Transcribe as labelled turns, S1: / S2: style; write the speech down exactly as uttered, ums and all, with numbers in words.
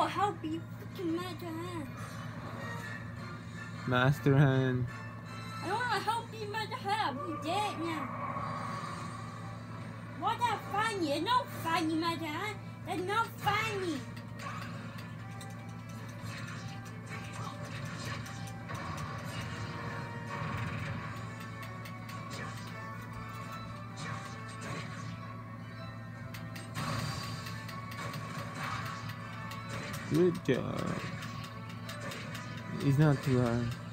S1: will help you fucking Master Hand.
S2: Master Hand.
S1: I don't want to help you Master Hand. You dead now. Why that funny? It's not funny, Master Hand. That's not funny.
S2: Good job. It's not too hard.